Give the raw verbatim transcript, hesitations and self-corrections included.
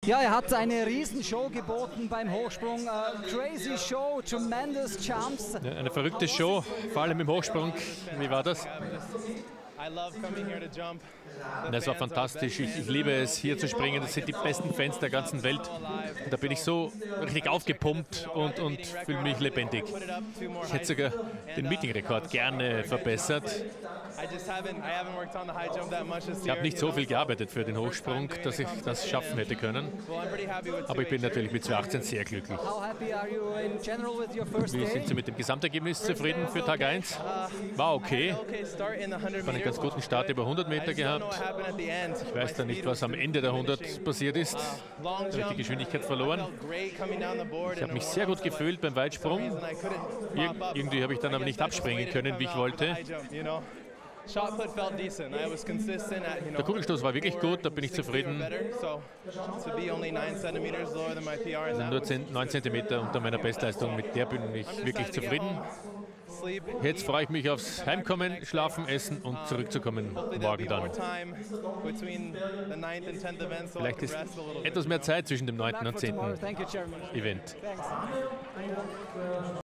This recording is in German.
Ja, er hat eine Riesenshow geboten beim Hochsprung. Uh, crazy Show, tremendous jumps. Ja, eine verrückte Show, vor allem im Hochsprung. Wie war das? Das war fantastisch. Ich, ich liebe es, hier zu springen. Das sind die besten Fans der ganzen Welt. Und da bin ich so richtig aufgepumpt und, und fühle mich lebendig. Ich hätte sogar den Meeting-Rekord gerne verbessert. Ich habe nicht so viel gearbeitet für den Hochsprung, dass ich das schaffen hätte können. Aber ich bin natürlich mit zwei achtzehn sehr glücklich. Wie sind Sie mit dem Gesamtergebnis zufrieden für Tag eins? War okay. War einen ganz guten Start über hundert Meter gehabt. Ich weiß da nicht, was am Ende der hundert passiert ist. Da habe ich die Geschwindigkeit verloren. Ich habe mich sehr gut gefühlt beim Weitsprung. Ir irgendwie habe ich dann aber nicht abspringen können, wie ich wollte. Der Kugelstoß war wirklich gut, da bin ich zufrieden. Also nur neun Zentimeter unter meiner Bestleistung, mit der bin ich wirklich zufrieden. Jetzt freue ich mich aufs Heimkommen, Schlafen, Essen und zurückzukommen morgen dann. Vielleicht ist etwas mehr Zeit zwischen dem neunten und zehnten Event.